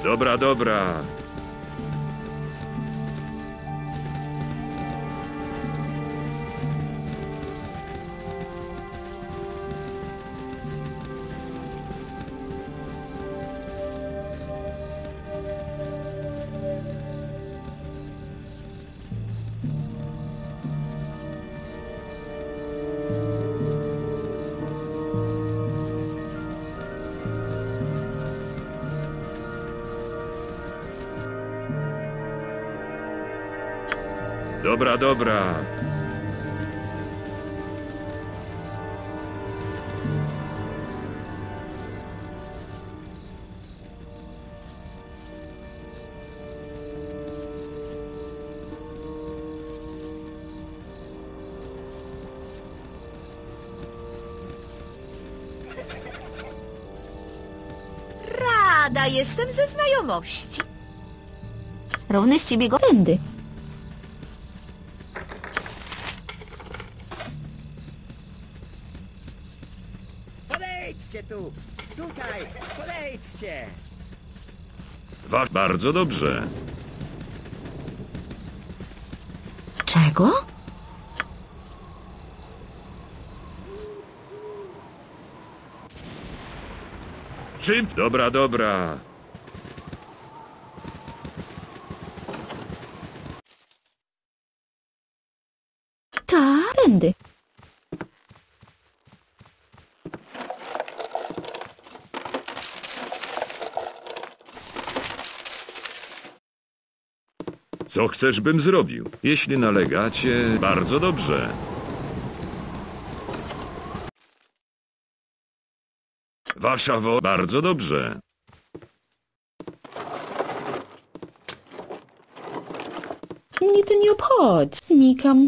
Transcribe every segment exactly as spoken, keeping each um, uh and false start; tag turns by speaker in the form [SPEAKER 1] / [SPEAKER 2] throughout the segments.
[SPEAKER 1] Dobra, dobra. Dobra, dobra.
[SPEAKER 2] Rada jestem ze znajomości.
[SPEAKER 3] Równy z ciebie go będę.
[SPEAKER 4] Podejdźcie tu! Tutaj! Podejdźcie!
[SPEAKER 1] Wa bardzo dobrze.
[SPEAKER 3] Czego?
[SPEAKER 1] Czym? Dobra, dobra.
[SPEAKER 3] Ta, będę.
[SPEAKER 1] Co chcesz, bym zrobił? Jeśli nalegacie, bardzo dobrze. Wasza wo... Bardzo dobrze.
[SPEAKER 3] Mnie to nie obchodzi. Znikam.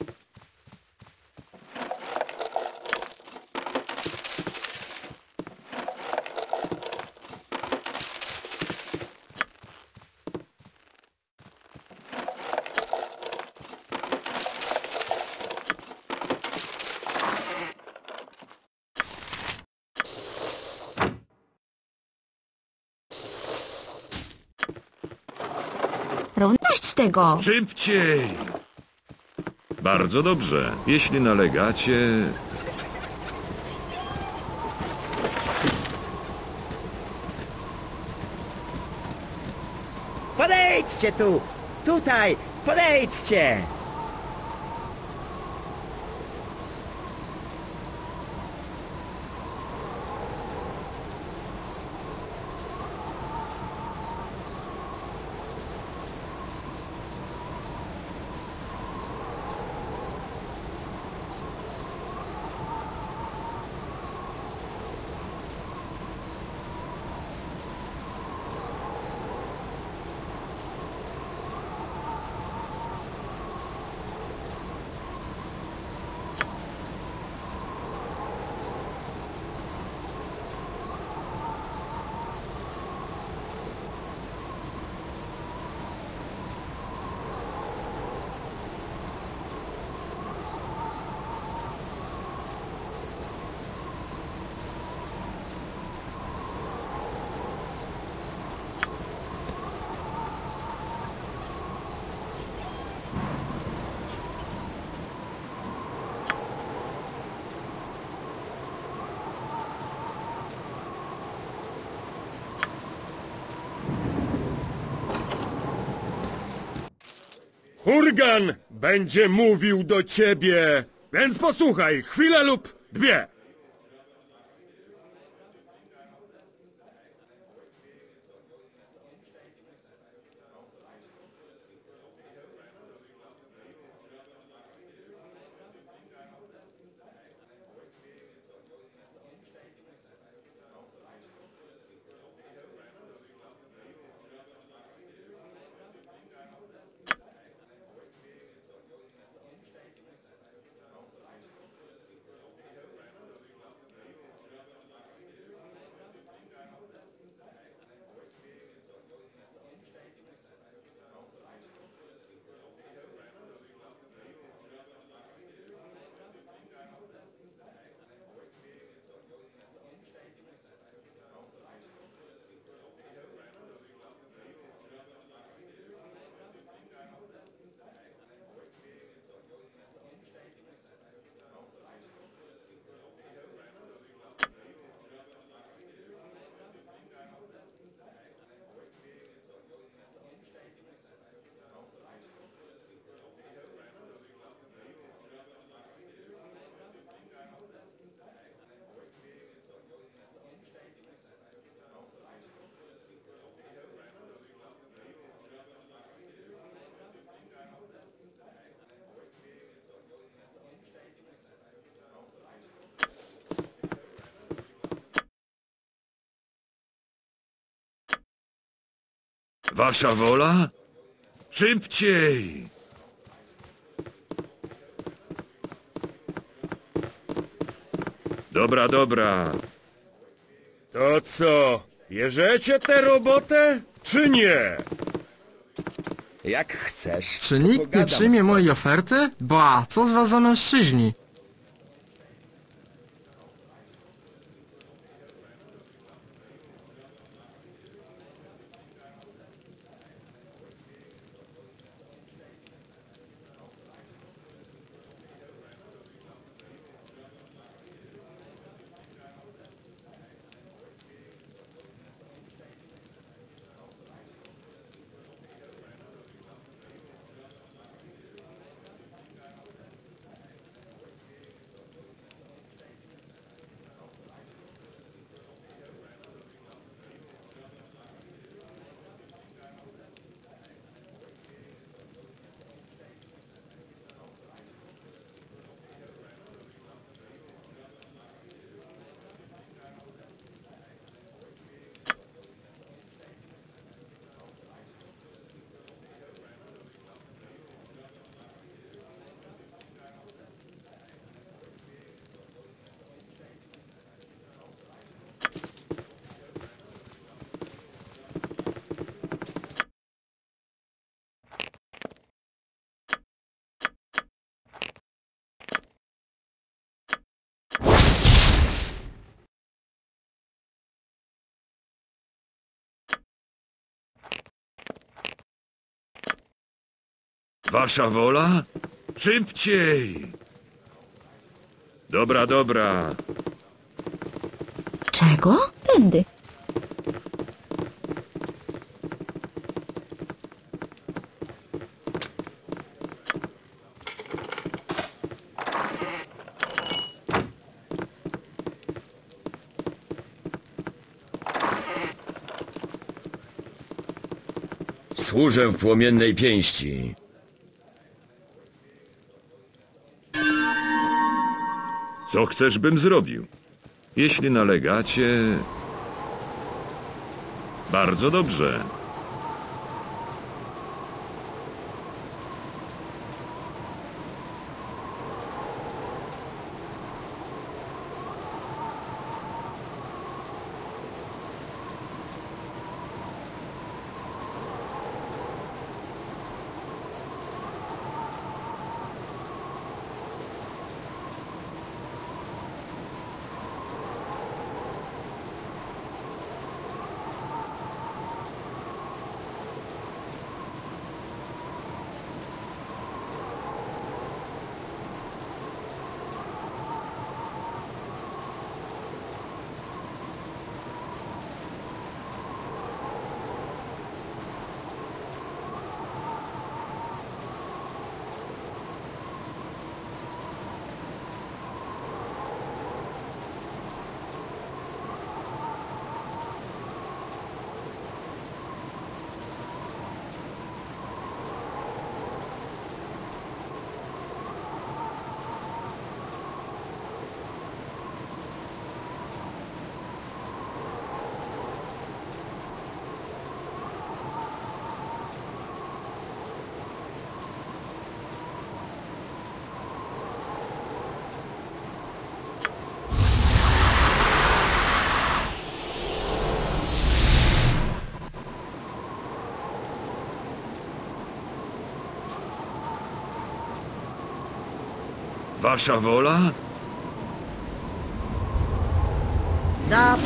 [SPEAKER 3] Równość z tego.
[SPEAKER 1] Szybciej! Bardzo dobrze. Jeśli nalegacie...
[SPEAKER 4] Podejdźcie tu! Tutaj! Podejdźcie!
[SPEAKER 5] Kurgan będzie mówił do ciebie, więc posłuchaj, chwilę lub dwie.
[SPEAKER 1] Wasza wola? Szybciej! Dobra, dobra.
[SPEAKER 5] To co, bierzecie tę robotę, czy nie?
[SPEAKER 4] Jak chcesz.
[SPEAKER 6] Czy nikt nie
[SPEAKER 4] Pogadam
[SPEAKER 6] przyjmie
[SPEAKER 4] z tobą.
[SPEAKER 6] mojej oferty? Ba, co z was za mężczyźni?
[SPEAKER 1] Wasza wola? Szybciej! Dobra, dobra.
[SPEAKER 3] Czego? Tędy.
[SPEAKER 5] Służę w płomiennej pięści.
[SPEAKER 1] Co chcesz, bym zrobił? Jeśli nalegacie... Bardzo dobrze. Wasza wola?
[SPEAKER 2] Za...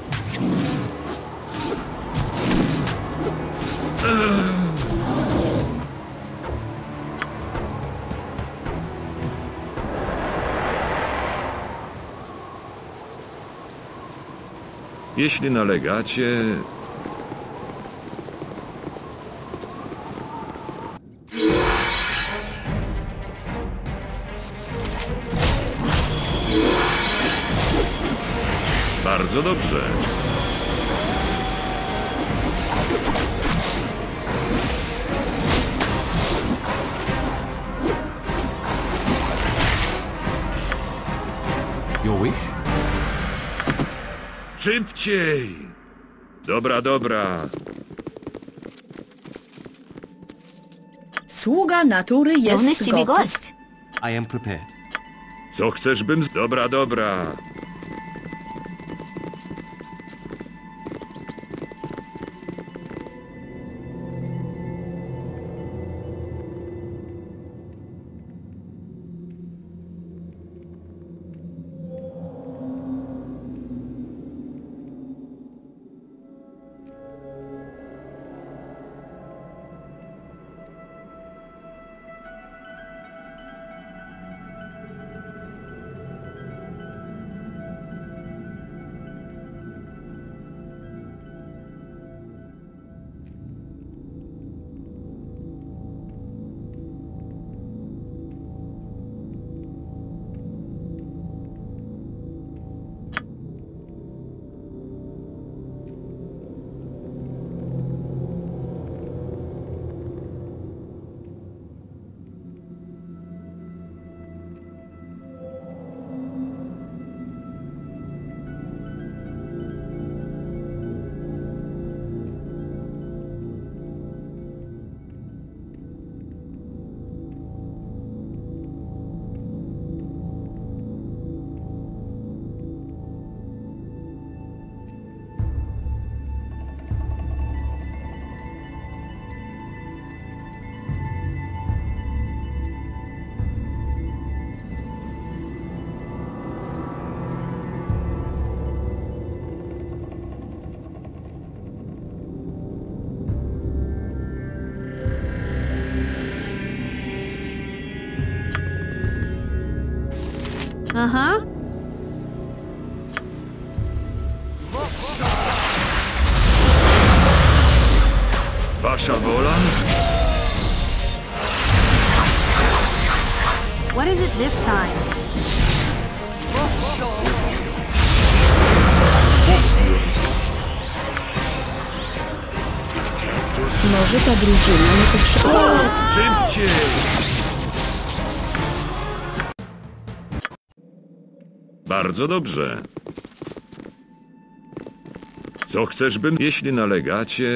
[SPEAKER 1] Jeśli nalegacie... Bardzo dobrze.
[SPEAKER 6] Your wish?
[SPEAKER 1] Szybciej! Dobra, dobra.
[SPEAKER 2] Sługa natury
[SPEAKER 7] Równy
[SPEAKER 2] jest
[SPEAKER 7] z ciebie
[SPEAKER 2] gotów.
[SPEAKER 7] gość.
[SPEAKER 8] I am prepared.
[SPEAKER 1] Co chcesz, bym... z- Dobra, dobra.
[SPEAKER 2] Aha.
[SPEAKER 1] Wasza wola?
[SPEAKER 7] What is it this time?
[SPEAKER 3] Może ta drużyna nie potrzebuje...
[SPEAKER 1] Szybciej! Bardzo dobrze. Co chcesz, bym... Jeśli nalegacie...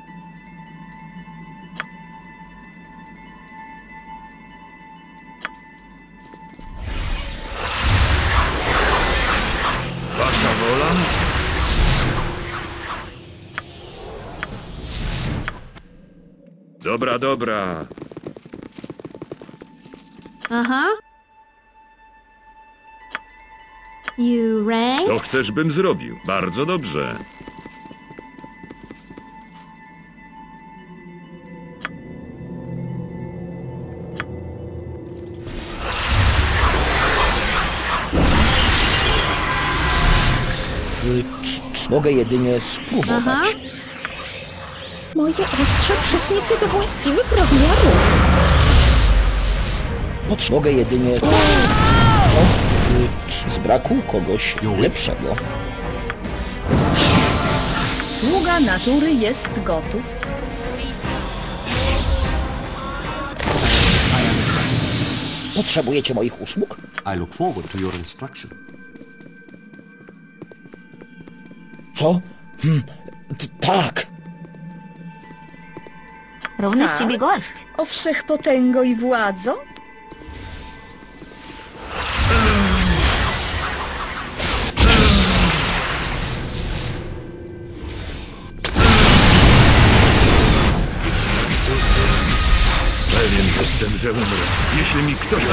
[SPEAKER 1] Wasza wola? Dobra, dobra.
[SPEAKER 2] Aha. You rang?
[SPEAKER 1] Co chcesz, bym zrobił? Bardzo dobrze.
[SPEAKER 9] Mogę jedynie spróbować.
[SPEAKER 2] Aha.
[SPEAKER 3] Moje ostrze przytnicy do właściwych rozmiarów.
[SPEAKER 9] Potrz- mogę jedynie... Co? Z braku kogoś lepszego.
[SPEAKER 2] Sługa natury jest gotów.
[SPEAKER 9] Potrzebujecie moich usług?
[SPEAKER 8] I look forward to your instruction.
[SPEAKER 9] Co? Hm, t- tak.
[SPEAKER 7] Równy z ciebie gość.
[SPEAKER 2] O wszechpotęgo i władzo?
[SPEAKER 1] Pewien jestem, że umrę. Jeśli mi ktoś...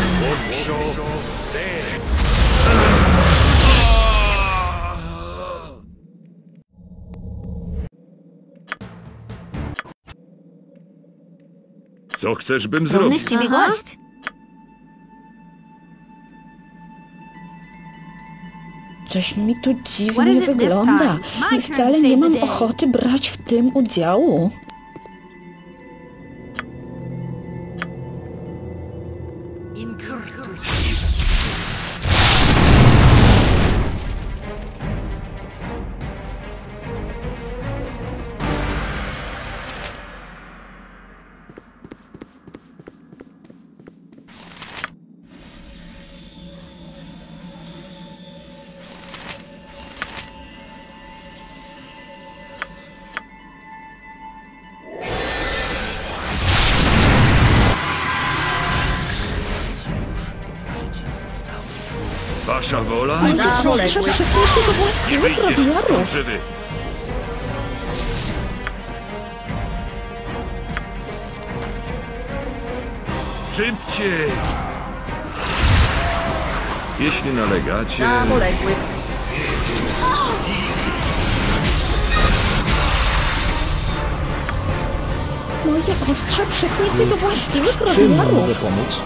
[SPEAKER 1] Co chcesz, bym
[SPEAKER 7] Równy
[SPEAKER 1] zrobił?
[SPEAKER 7] z ciebie
[SPEAKER 2] Aha.
[SPEAKER 7] gość.
[SPEAKER 3] Coś mi tu
[SPEAKER 7] What
[SPEAKER 3] dziwnie
[SPEAKER 7] is it this
[SPEAKER 3] wygląda
[SPEAKER 7] time? My
[SPEAKER 3] i
[SPEAKER 7] turn
[SPEAKER 3] wcale
[SPEAKER 7] to
[SPEAKER 3] nie
[SPEAKER 7] save
[SPEAKER 3] mam
[SPEAKER 7] the day.
[SPEAKER 3] ochoty brać w tym udziału.
[SPEAKER 1] Wasza wola?
[SPEAKER 3] Ostrze przekroczy do
[SPEAKER 1] Nie
[SPEAKER 3] właściwych
[SPEAKER 1] wyjdziesz stąd
[SPEAKER 3] rozmiarów.
[SPEAKER 1] żywy. Szybciej! Jeśli nalegacie...
[SPEAKER 2] Zapoległy.
[SPEAKER 3] Moje ostrze przekroczy do właściwych
[SPEAKER 9] Czym mogę
[SPEAKER 3] rozmiarów.
[SPEAKER 9] pomóc?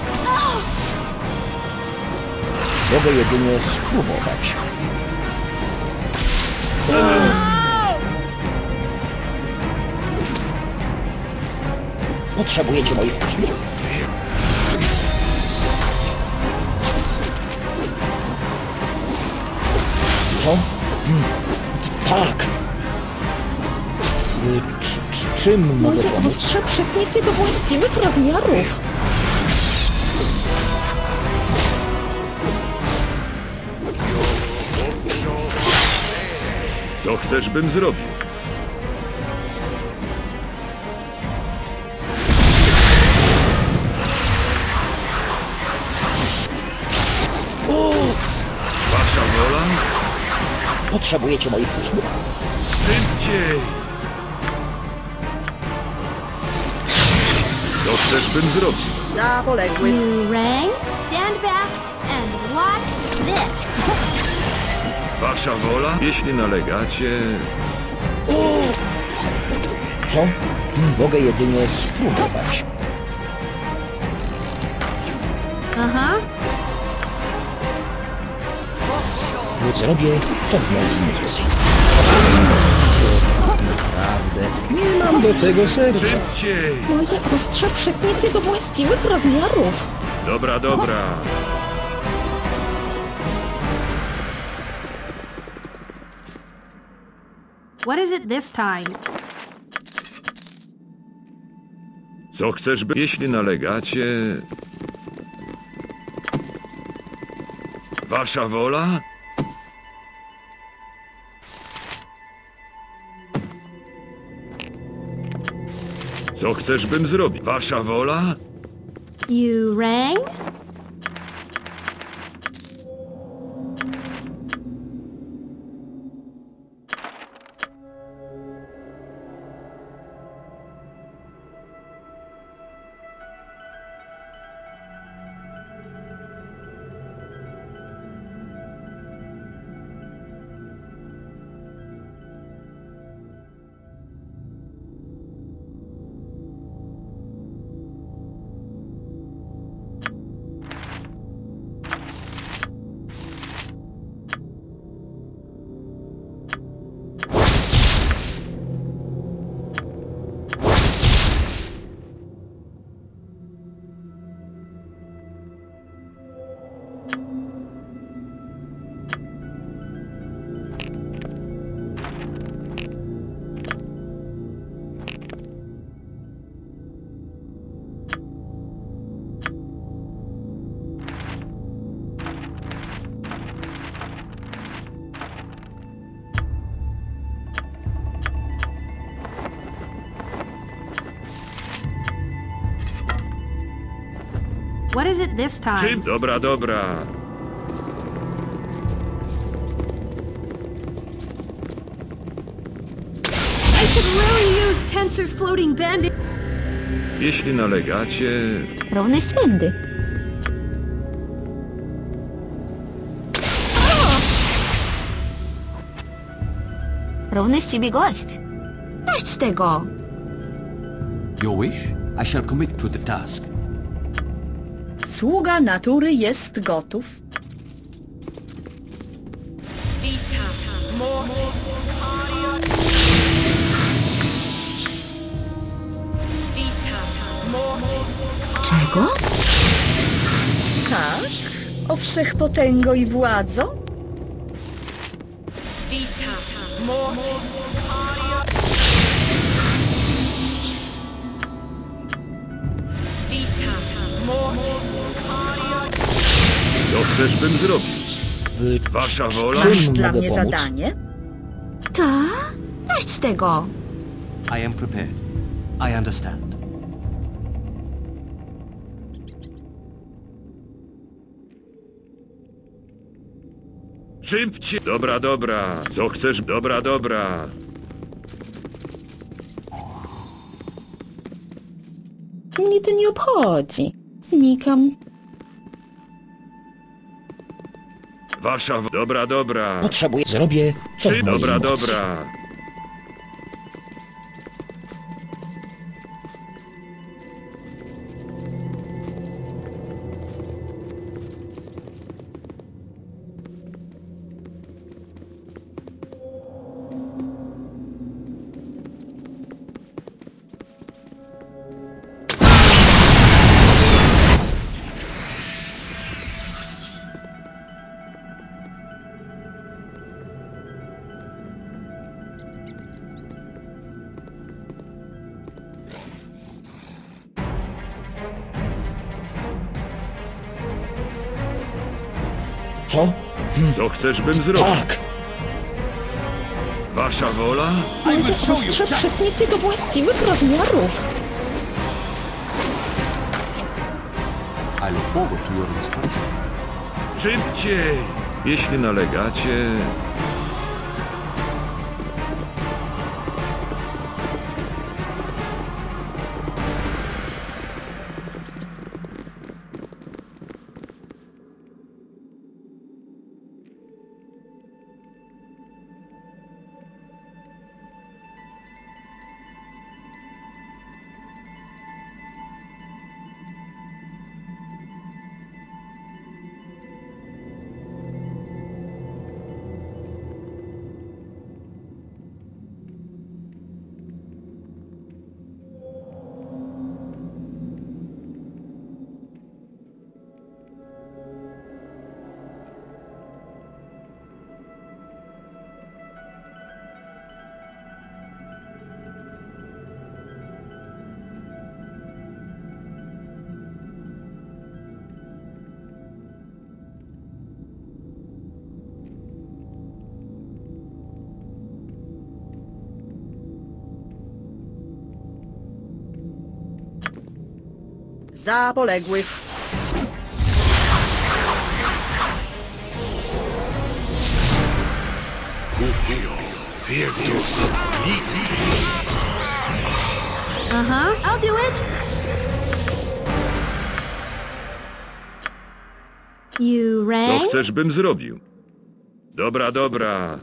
[SPEAKER 9] Mogę jedynie spróbować. Potrzebujecie moich usług? Co? Hmm, t- Tak. Y, c- c- Czym mogę
[SPEAKER 3] Moje
[SPEAKER 9] pomóc?
[SPEAKER 3] ostrze przekroczy do właściwych rozmiarów.
[SPEAKER 1] Co chcesz, bym zrobił? Wasza wola?
[SPEAKER 9] Potrzebujecie moich usług?
[SPEAKER 1] Szybciej! Co chcesz, bym zrobił?
[SPEAKER 2] Zapoległy.
[SPEAKER 7] You rang? Stand back and watch this.
[SPEAKER 1] Wasza wola? Jeśli nalegacie...
[SPEAKER 9] Co? Hmm, Mogę jedynie spróbować.
[SPEAKER 2] Aha.
[SPEAKER 9] Zrobię, co w mojej mocy. Naprawdę, nie mam do tego serca.
[SPEAKER 1] Szybciej!
[SPEAKER 3] Moje ostrze przekroczy do właściwych rozmiarów.
[SPEAKER 1] Dobra, dobra.
[SPEAKER 2] What is it this time?
[SPEAKER 1] Co chcesz, by... Jeśli nalegacie... Wasza wola? Co chcesz, bym zrobił? Wasza wola?
[SPEAKER 2] You rang? What is it this time?
[SPEAKER 1] Czym? Dobra, dobra.
[SPEAKER 2] I could really use Tensor's floating bandit.
[SPEAKER 1] Jeśli nalegacie...
[SPEAKER 7] Równy stędy. Równy z ciebie gość. Dość tego.
[SPEAKER 8] Your wish? I shall commit to the task.
[SPEAKER 2] Sługa natury jest gotów.
[SPEAKER 3] Czego?
[SPEAKER 2] Tak? O wszechpotęgo i władzo?
[SPEAKER 1] Co chcesz, bym zrobił?
[SPEAKER 9] W
[SPEAKER 1] Wasza wola?
[SPEAKER 2] Masz
[SPEAKER 9] czym
[SPEAKER 2] dla
[SPEAKER 9] mogę
[SPEAKER 2] mnie
[SPEAKER 9] pomóc?
[SPEAKER 2] zadanie?
[SPEAKER 7] Ta? Dość tego.
[SPEAKER 8] I am prepared. I understand.
[SPEAKER 1] Szybciej! Dobra, dobra. Co chcesz? Dobra, dobra.
[SPEAKER 3] Mnie to nie obchodzi. Znikam.
[SPEAKER 1] Wasza... w- Dobra, dobra.
[SPEAKER 9] Potrzebuję... Zrobię, co w
[SPEAKER 1] Czy...
[SPEAKER 9] mojej
[SPEAKER 1] Dobra,
[SPEAKER 9] mocy.
[SPEAKER 1] dobra.
[SPEAKER 9] Co?
[SPEAKER 1] Co chcesz, bym zrobił?
[SPEAKER 9] Tak!
[SPEAKER 1] Wasza wola?
[SPEAKER 3] Może ostrze przetnicy do właściwych rozmiarów.
[SPEAKER 8] I look forward to your instruction.
[SPEAKER 1] Szybciej! Jeśli nalegacie...
[SPEAKER 10] Za poległych.
[SPEAKER 2] Uh-huh, I'll do it. You
[SPEAKER 1] Co
[SPEAKER 2] rang?
[SPEAKER 1] chcesz, bym zrobił? Dobra, dobra.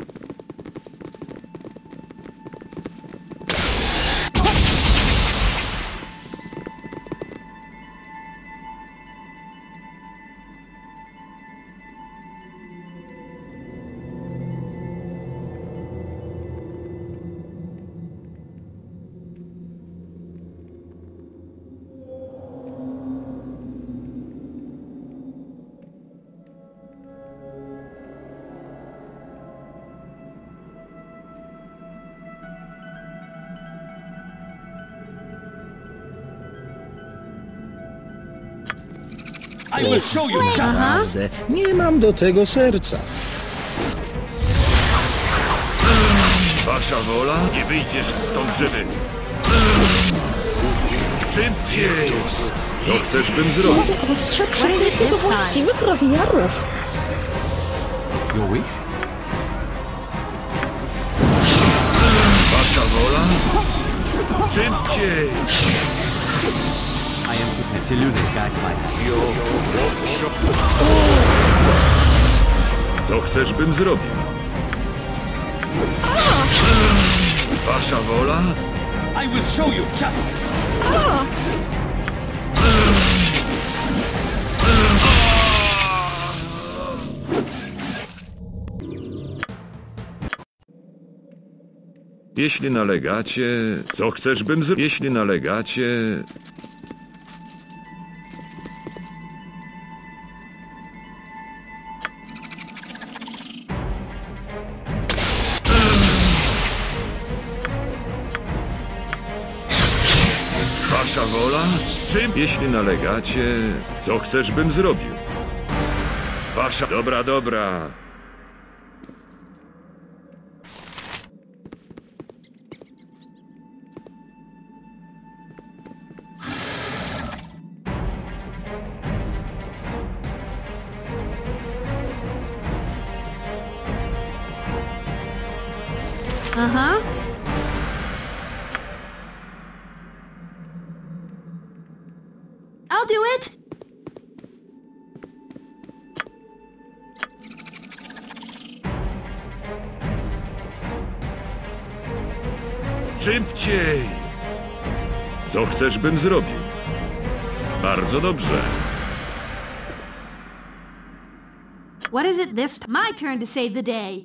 [SPEAKER 8] I will show you justice.
[SPEAKER 9] Nie mam do tego serca.
[SPEAKER 1] Wasza wola? Nie wyjdziesz stąd żywy. Szybciej! Co chcesz, bym zrobił?
[SPEAKER 3] Może ostrze przetnicy do właściwych rozmiarów.
[SPEAKER 8] Your wish?
[SPEAKER 1] Wasza wola? Szybciej!
[SPEAKER 8] I am prepared. Selune guides my hand.
[SPEAKER 1] Co chcesz, bym zrobił? Wasza wola?
[SPEAKER 8] I will show you justice.
[SPEAKER 1] Jeśli nalegacie... Co chcesz, bym zrobił? Jeśli nalegacie... Wasza wola? Czym? Jeśli nalegacie... Co chcesz, bym zrobił? Wasza... Dobra, dobra.
[SPEAKER 2] Uh-huh. I'll do it!
[SPEAKER 1] Szybciej! Co chcesz, bym zrobił? Bardzo dobrze.
[SPEAKER 2] What is it this time? My turn to save the day.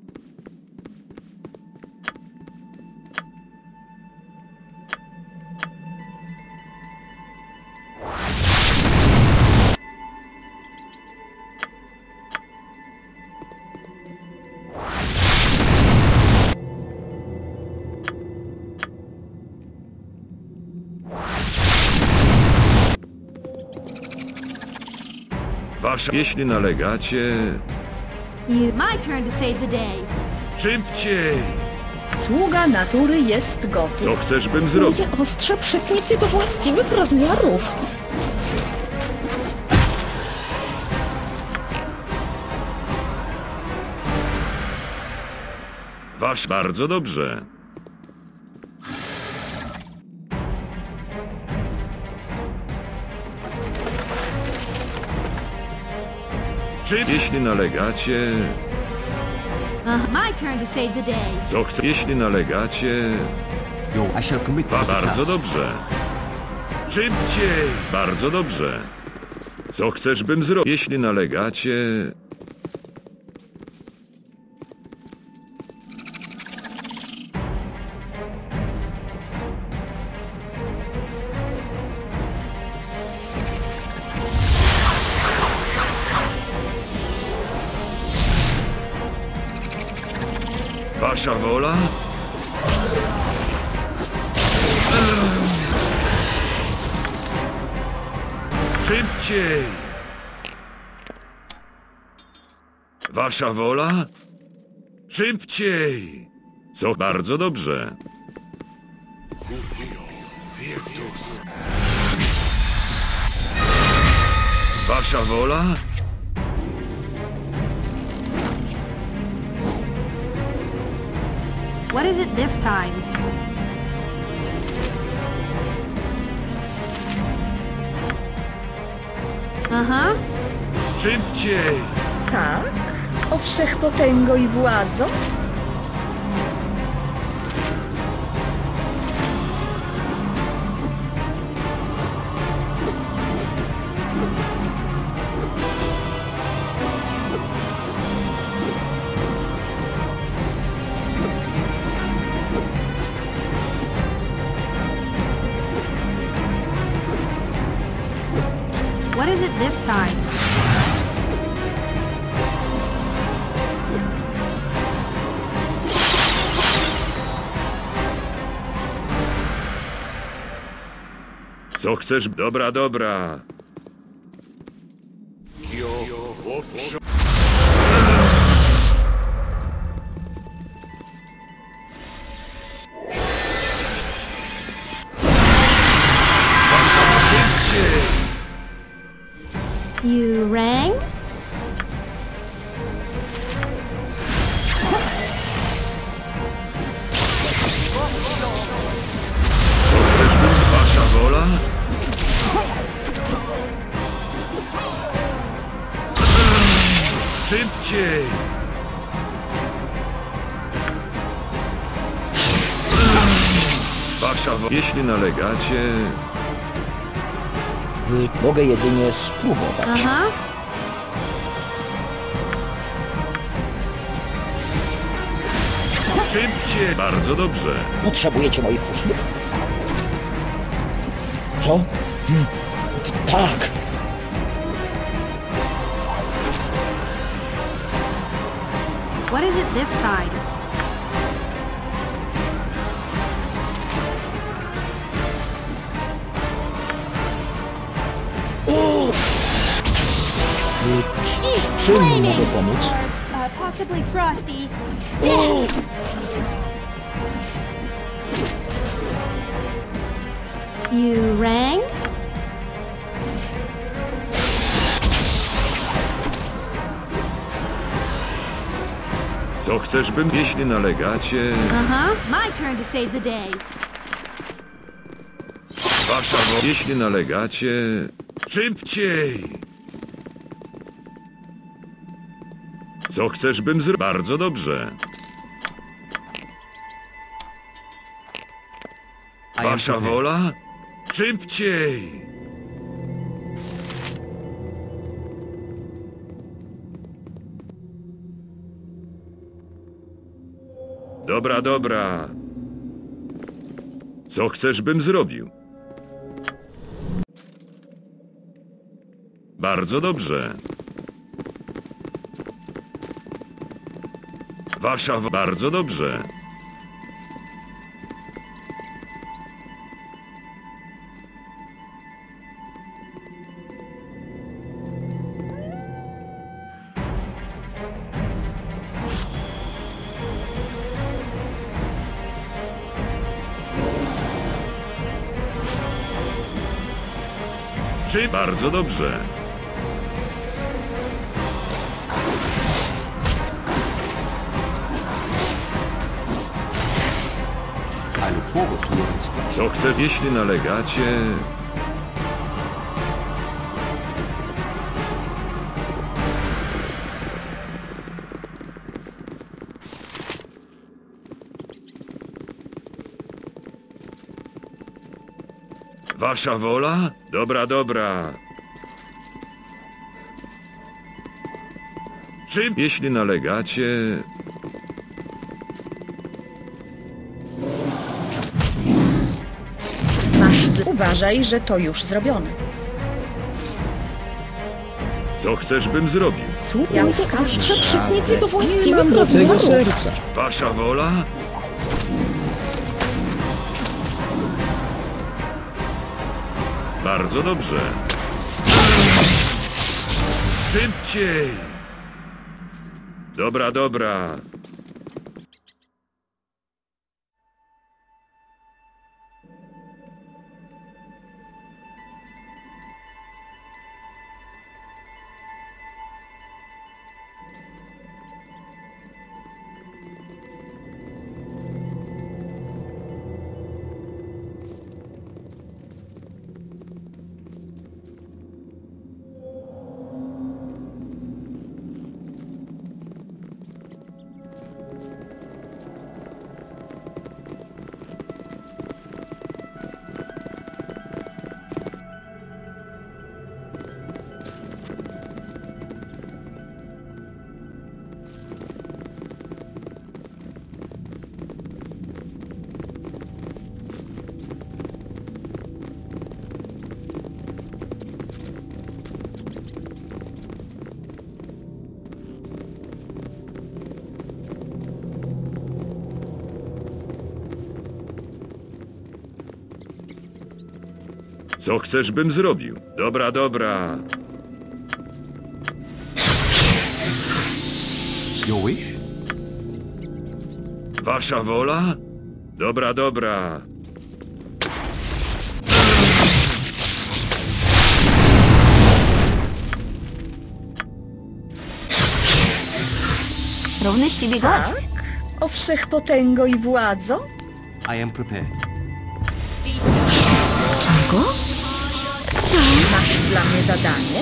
[SPEAKER 1] Wasza... Jeśli nalegacie...
[SPEAKER 2] You. My turn to save the day.
[SPEAKER 1] Szybciej!
[SPEAKER 3] Sługa natury jest gotów.
[SPEAKER 1] Co chcesz, bym zrobił?
[SPEAKER 3] Moje ostrze przytnie cię do właściwych rozmiarów.
[SPEAKER 1] Wasz... Bardzo dobrze. Czy... Jeśli nalegacie...
[SPEAKER 2] Uh, my turn to save the day.
[SPEAKER 1] Co chcę... Jeśli nalegacie...
[SPEAKER 8] Yo, I shall commit to
[SPEAKER 1] Ba,
[SPEAKER 8] the
[SPEAKER 1] bardzo
[SPEAKER 8] task.
[SPEAKER 1] dobrze. Szybciej! Bardzo dobrze. Co chcesz, bym zrobił? Jeśli nalegacie... Wasza wola? Szybciej! Wasza wola? Szybciej! Co? Bardzo dobrze. Wasza wola?
[SPEAKER 2] What is it this time? Uh-huh.
[SPEAKER 1] Szybciej!
[SPEAKER 3] Tak? O wszechpotęgo i władzo?
[SPEAKER 2] What is it this time?
[SPEAKER 1] Co chcesz? Dobra, dobra. Wasza, szybciej!
[SPEAKER 2] You rang?
[SPEAKER 1] Co chcesz, bym z wasza wola? Szybciej! Wasza wola. Jeśli nalegacie...
[SPEAKER 9] Wy... Mogę jedynie spróbować.
[SPEAKER 2] Uh-huh.
[SPEAKER 1] Szybciej! Bardzo dobrze.
[SPEAKER 9] Potrzebujecie moich usług? Co? Hm. T- Tak!
[SPEAKER 2] What is it this time?
[SPEAKER 9] Y, c- c- Czym mogę pomóc?
[SPEAKER 7] Uh, possibly Frosty.
[SPEAKER 2] You rang?
[SPEAKER 1] Co chcesz bym, jeśli nalegacie?
[SPEAKER 2] Uh-huh. My turn to save the day.
[SPEAKER 1] Wasza wola, jeśli nalegacie... Szybciej! Co chcesz bym zrobił? Bardzo dobrze. Wasza wola? Szybciej! Dobra, dobra. Co chcesz bym zrobił? Bardzo dobrze. Wasza wo... Bardzo dobrze. Czy bardzo dobrze.
[SPEAKER 8] I look forward to your instructions.
[SPEAKER 1] Co chcę, jeśli nalegacie... Wasza wola? Dobra, dobra. Czym, jeśli nalegacie...
[SPEAKER 10] Masz... Uważaj, że to już zrobione.
[SPEAKER 1] Co chcesz bym zrobił?
[SPEAKER 3] Słuchaj, ostrze przytnicy do
[SPEAKER 9] Nie
[SPEAKER 3] właściwych
[SPEAKER 9] mam do tego
[SPEAKER 3] rozmiarów.
[SPEAKER 9] serca.
[SPEAKER 1] Wasza wola? Bardzo dobrze. Szybciej! Dobra, dobra. Co chcesz bym zrobił? Dobra, dobra.
[SPEAKER 8] Your wish?
[SPEAKER 1] Wasza wola? Dobra, dobra.
[SPEAKER 7] Równy z ciebie gość.
[SPEAKER 10] O wszechpotęgo i władzo?
[SPEAKER 8] I am prepared.
[SPEAKER 3] Czego?
[SPEAKER 10] Masz dla mnie zadanie?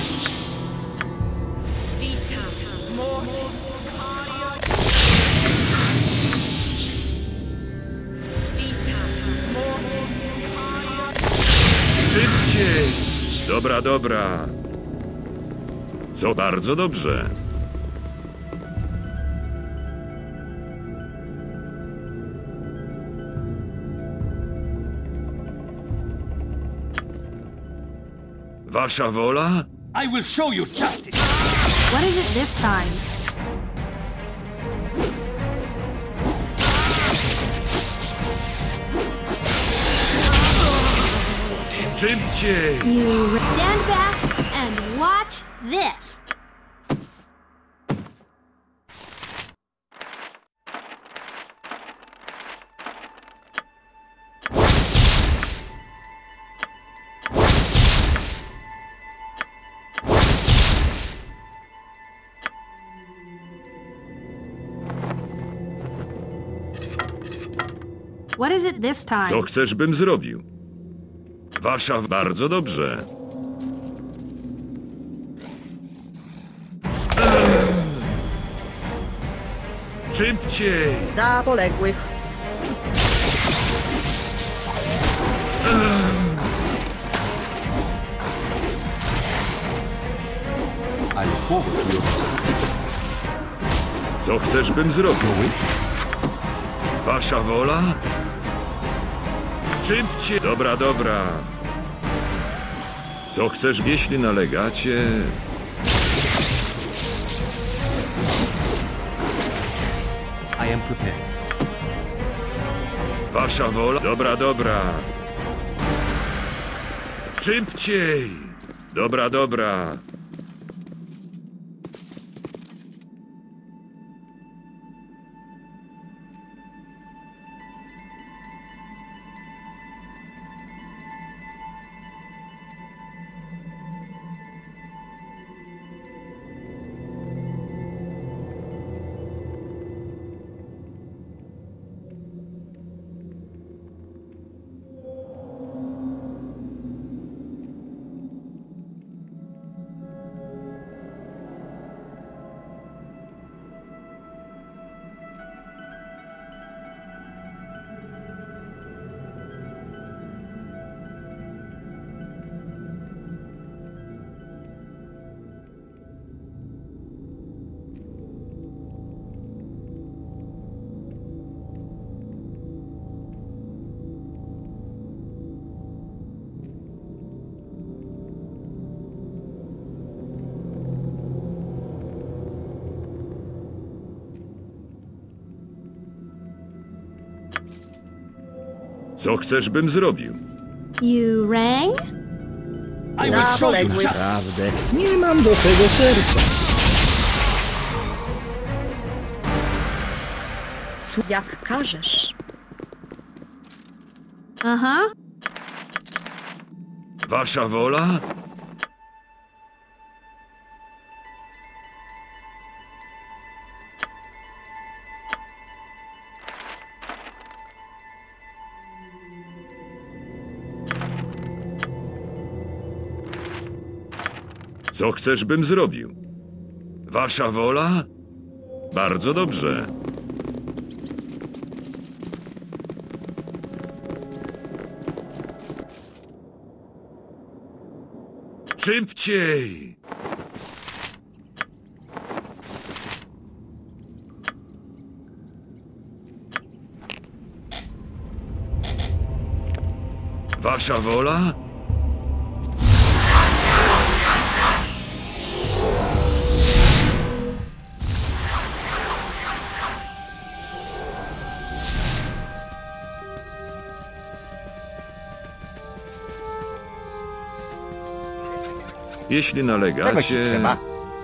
[SPEAKER 1] Szybciej! Dobra, dobra. Co bardzo dobrze. Wasza wola?
[SPEAKER 8] I will show you justice.
[SPEAKER 2] What is it this time?
[SPEAKER 1] Szybciej!
[SPEAKER 2] Stand back and watch this. What is it this time?
[SPEAKER 1] Co chcesz, bym zrobił? Wasza... Bardzo dobrze. Szybciej!
[SPEAKER 10] Za poległych.
[SPEAKER 8] I look forward to your instruction.
[SPEAKER 1] Co chcesz, bym zrobił?
[SPEAKER 8] Your wish?
[SPEAKER 1] Wasza wola? Szybciej! Dobra, dobra. Co chcesz, jeśli nalegacie?
[SPEAKER 8] I am prepared.
[SPEAKER 1] Wasza wola? Dobra, dobra. Szybciej! Dobra, dobra. Co chcesz, bym zrobił?
[SPEAKER 2] You rang?
[SPEAKER 8] I will show you justice.
[SPEAKER 9] Prawdę. Nie mam do tego serca.
[SPEAKER 10] Słu- Jak każesz.
[SPEAKER 2] Uh-huh.
[SPEAKER 1] Wasza wola? Co chcesz, bym zrobił? Wasza wola? Bardzo dobrze. Szybciej! Wasza wola? Jeśli nalegacie...
[SPEAKER 9] Czego ci trzeba?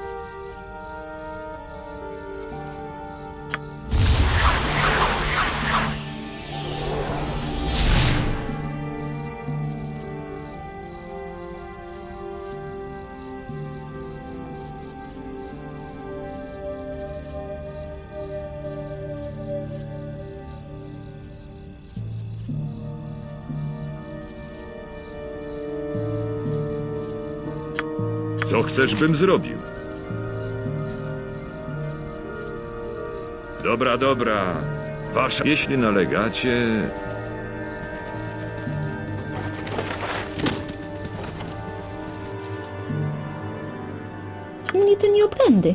[SPEAKER 1] Co chcesz, bym zrobił? Dobra, dobra. Wasza... Jeśli nalegacie...
[SPEAKER 3] Mnie to nie obędy.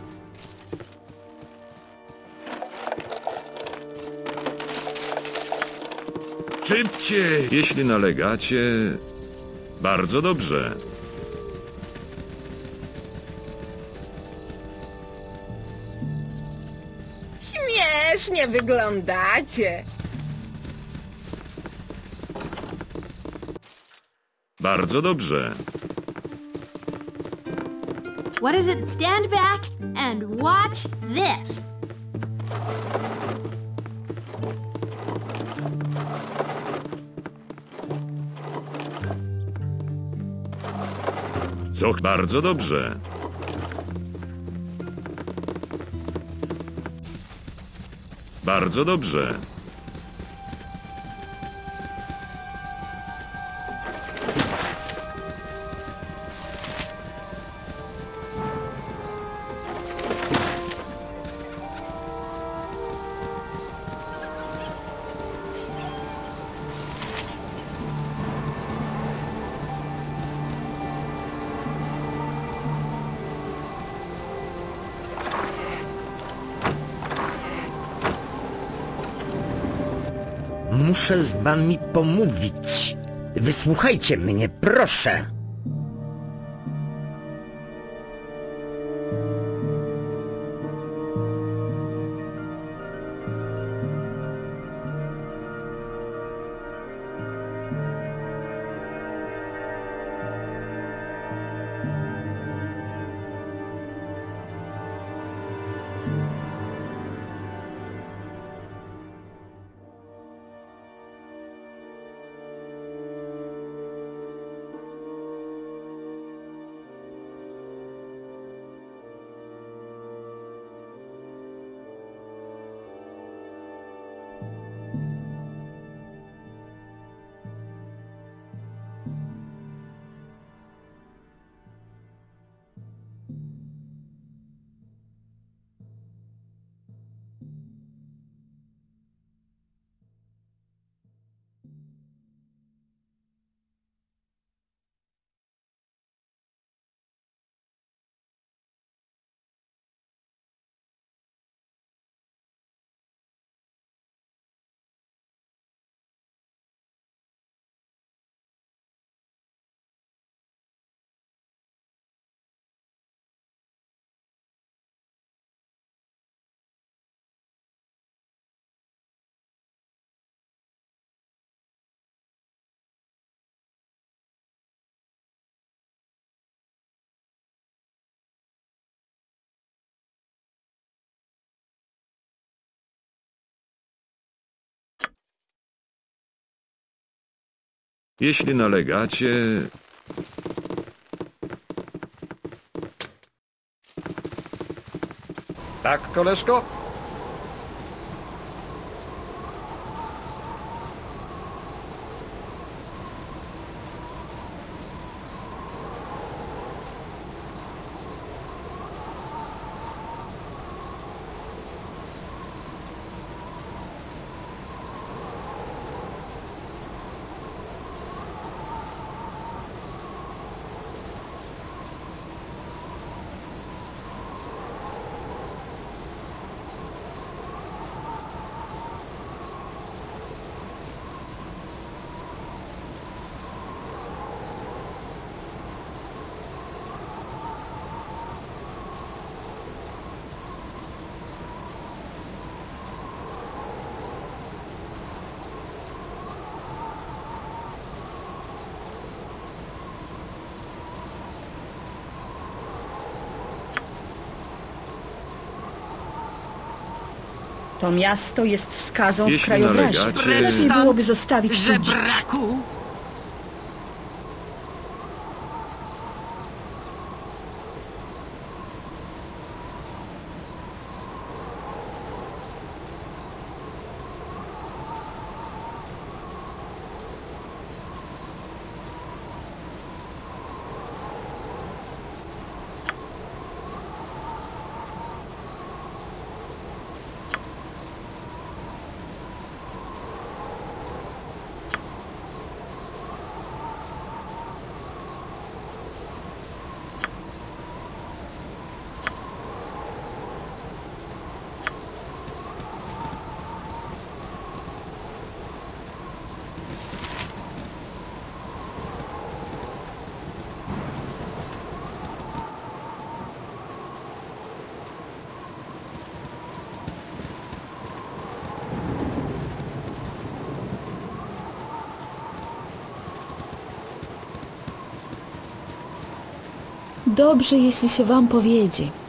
[SPEAKER 1] Szybciej! Jeśli nalegacie... Bardzo dobrze.
[SPEAKER 10] Śmiesznie wyglądacie.
[SPEAKER 1] Bardzo dobrze.
[SPEAKER 2] What is it? Stand back and watch this.
[SPEAKER 1] Co? Bardzo dobrze. Bardzo dobrze.
[SPEAKER 9] Muszę z wami pomówić. Wysłuchajcie mnie, proszę.
[SPEAKER 1] Jeśli nalegacie...
[SPEAKER 4] Tak, koleżko?
[SPEAKER 10] To miasto jest skazą w
[SPEAKER 1] Jeśli
[SPEAKER 10] krajobrazie.
[SPEAKER 1] nalegacie...
[SPEAKER 10] Lepiej byłoby zostawić tu dzicz.
[SPEAKER 7] Żebraku!
[SPEAKER 3] Dobrze, jeśli się wam powiedzie.